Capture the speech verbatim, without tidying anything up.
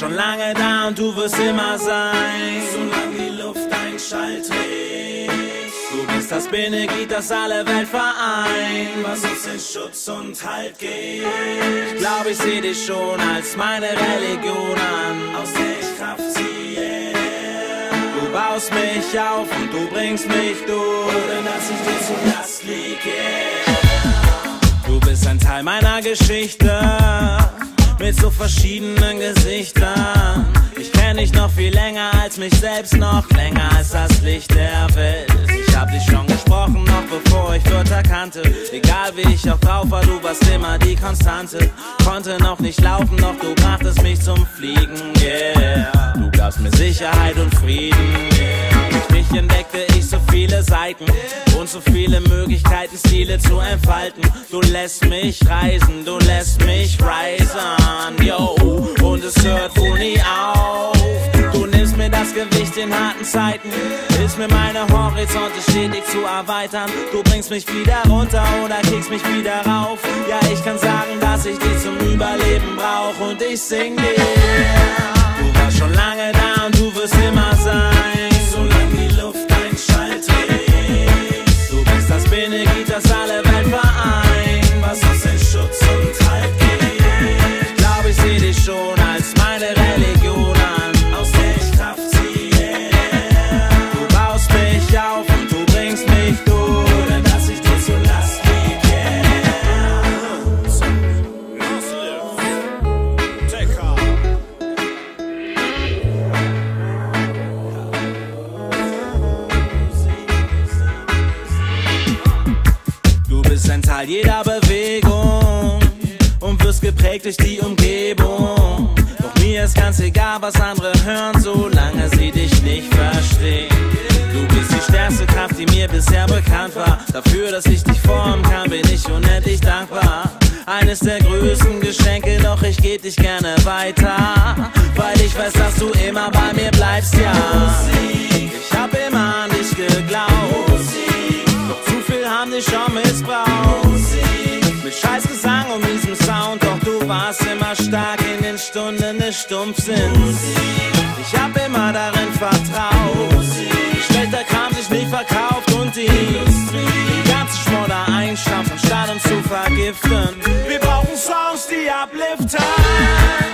schon lange da und du wirst immer sein, solange die Luft ein Schall trägt. Du bist das Bindeglied, das alle Welt vereint, was uns in Schutz und Halt gibt. Ich glaub, ich seh dich schon als meine Religion an, aus der ich Kraft ziehe. Du baust mich auf und du bringst mich durch, ohne dass ich dir zur Last liege. Du bist ein Teil meiner Geschichte, mit so verschiedenen Gesichtern. Ich kenn dich noch viel länger als mich selbst, noch länger als das Licht der Welt. Ich hab dich schon gesprochen, noch bevor ich Wörter kannte. Egal wie ich auch drauf war, du warst immer die Konstante. Konnte noch nicht laufen, doch du brachtest mich zum Fliegen, yeah. Du gabst mir Sicherheit und Frieden, yeah. Durch dich entdeckte ich so viele Seiten und so viele Möglichkeiten, Stile zu entfalten. Du lässt mich reisen, du lässt mich reisen, yo. Und es hört wohl nie auf. Du nimmst mir das Gewicht in harten Zeiten, hilfst mir meine Horizonte stetig zu erweitern. Du bringst mich wieder runter oder kickst mich wieder rauf. Ja, ich kann sagen, dass ich dich zum Überleben brauch und ich sing dir. Du warst schon lange da und du wirst immer sein, solange die Luft ein Schall trägt. Du bist das Bindeglied, das alle Welt vereint, was uns in Schutz und Halt gibt. Ich glaub, ich seh dich schon als meine Religion an, aus der ich Kraft ziehe. Du baust mich auf und du bringst mich durch, ohne dass ich dir zur Last liege. Du bist ein Teil jeder Bewegung und wirst geprägt durch die Umgebung. Doch mir ist ganz egal, was andere hören, solange sie dich nicht verstehen. Du bist die stärkste Kraft, die mir bisher bekannt war. Dafür, dass ich dich formen kann, bin ich unendlich dankbar. Eines der größten Geschenke, doch ich geb dich gerne weiter, weil ich weiß, dass du immer bei mir bleibst, ja. Ich hab immer an dich geglaubt, doch zu viel haben dich schon missbraucht. Mit scheiß Gesang und miesem Sound, doch du warst immer stark in den Stunden des Stumpfsinns. Ich hab immer darin vertraut, schlechter Kram sich nicht verkauft und die die ganze Schmodder einstampfen, statt uns zu vergiften. Wir brauchen Songs, die upliften.